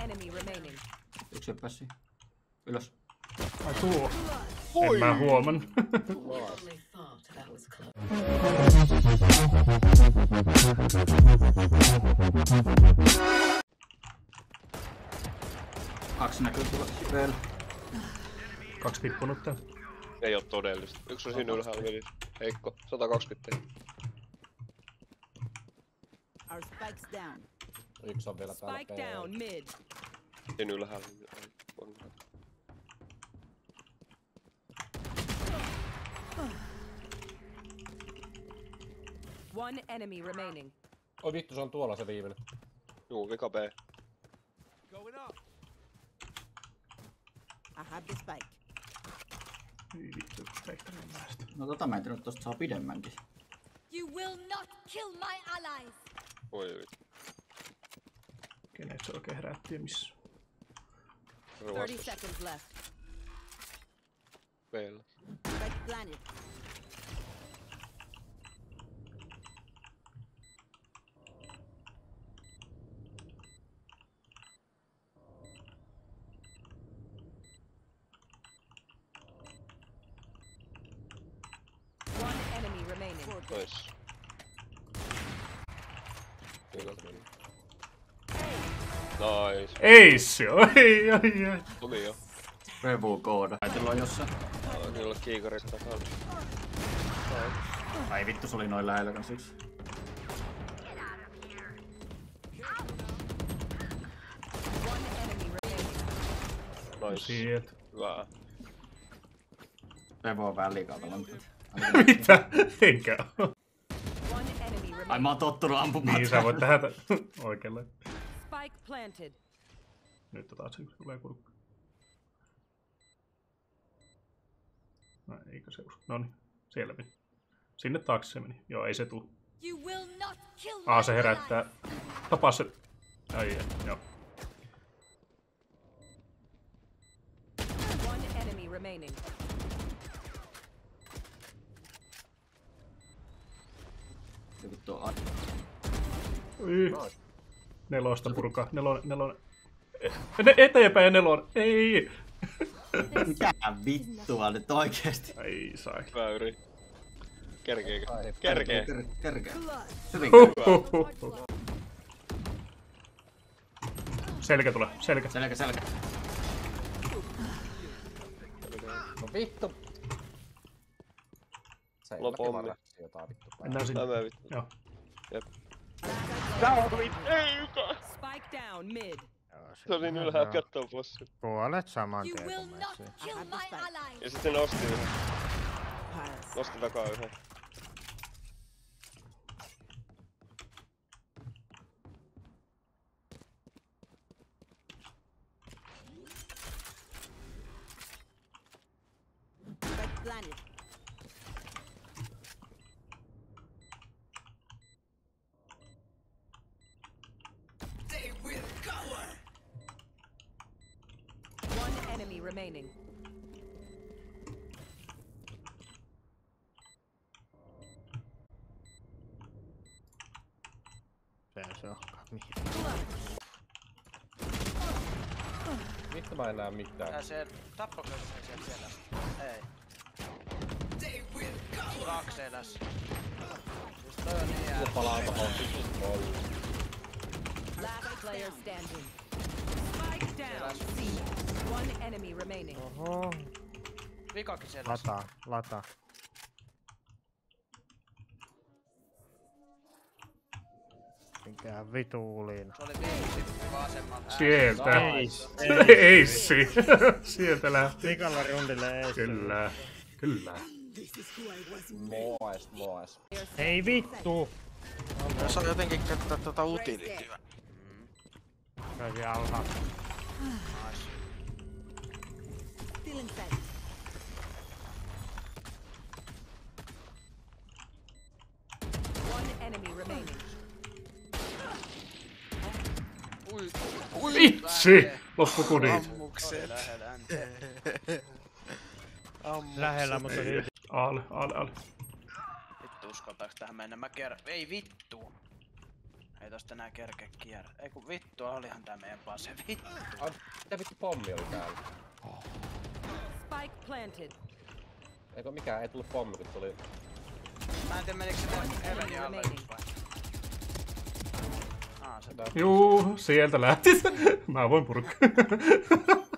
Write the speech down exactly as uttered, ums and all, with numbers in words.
enemy remaining. Yksi hyppäsi. Ylös. Ai tuo. En mä huoman. Kaksi näkyy tulla vielä. Kaksi tippunutta. Ei oo todellista. Yksi on siinä ylhäällä meni. Heikko. sata kaksikymmentä. Our spikes down. Yksi on vielä täällä. Spike down mid. Siinä ylhäällä. One enemy remaining. Oi vittu, se on tuolla se viimeinen. Juu, vika B. I have the spike. Ei vittu, Vehtonen näistä. No tota mä en tiedä, että tosta saa pidemmänkin. You will not kill my allies. Oi vittu. Kenet se oikein herätti ja missä? thirty seconds left. B:llä. Spike planted. One enemy remaining. Nice. Nice. Ace! Oi, oi, oi. Tuli jo. Revu-kooda. Äitillä on jossain. Niillä on kiikarit takana. Ai vittu, se oli noin lähellä kans yksi. One enemy remaining. Nice. Sieltä. Hyvä. Revu on vähän liikaa pelannut. Mitä? Enkä oo. One enemy remaining. Ai mä oon tottunut ampumaan. Niin sä voit tehdä oikealle. Spike planted. Nyt taas se tulee kurkku. No eikö se usko? Noniin, siellä meni. Sinne taakse se meni. Joo, ei se tuu. You will not kill my Aa, se allies. herättää. Tapaa se. Ai ei, joo. One enemy remaining. Se vittu on. Ui. Nelosta purkaa. Nelon, nelon. Ne eteenpäin ja nelon. Ei. Mitä vittua nyt oikeesti? Ai sai. Hyvä yri. Kerkeekö? Kerkee. Kerkee. Hyvin. Huhhuh. Selkä tulee, selkä. Selkä, selkä. No vittu. Se ei Lopommi. varasti jotain vittu päin. Mennään sinne. Tämä vittu. Joo. Jep. David, ei yka! Spike down mid. Se oli niin ylhäällä kattoo bossi. Puolet saman You tien will kun not messiin. kill my allies. Ja sitten nosti yhden. Pass. Nosti takaa yhden. Spike planted. One enemy remaining. Se se on. Vittu mä en näe mitään. Tää se tappako se sieltä siellä? Ei. Kaksi eläs. Siis toi on niin jää. Palaa tohon vittu. Last player standing. Spike down. C. One enemy remaining. Oho. Vikakin siellä. Lata, lata. Minkään vituuliin. Se oli viisi vasemmalta. Sieltä. Ace. Ace. Sieltä lähti. Vikalla rundille ace. Kyllä. Kyllä. Moes, moes. Ei vittu! Se on jotenkin käyttää tota utilityä. Kävi alhaalla. Still in sight. One enemy remaining. Ui. Vitsi! Loppu kudit. Ammukset. Lähellä, mutta silti. Aale, aale, aale. Vittu uskaltaaks tähän mennä? Mä kerran. Ei vittu. Ei tosta enää kerkeä kierrä. Ei kun vittu, olihan tää meidän pase. Vittu. Ai, mitä vittu pommi oli täällä? Spike planted. Eikö mikään, ei tullut pommi, kun tuli... Mä en tiedä menikö se Eveni alle yks vai? Aa, se Juu, sieltä lähti se. Mä voin purkkaa.